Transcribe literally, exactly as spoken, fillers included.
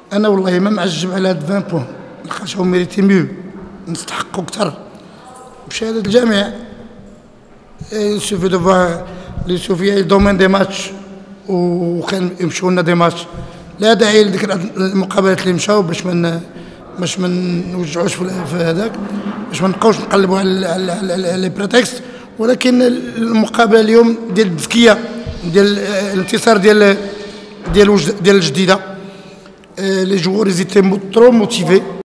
انا والله ما معجب على هاد عشرين بوان، لخاطش هما ميريتي ميو، نستحقوا اكثر بشهاده الجميع. سوفي دو فوا لي سوفيا دومين دي ماتش وكان يمشوا لنا دي ماتش، لا داعي لديك المقابلات اللي مشاو باش ما باش ما نوجعوش في هذاك، باش ما نبقاوش نقلبوا على لي بريتكست. ولكن المقابله اليوم ديال الذكيه، ديال الانتصار ديال ديال ديال الجديده، لي جوار زيتي ترو موتيفي.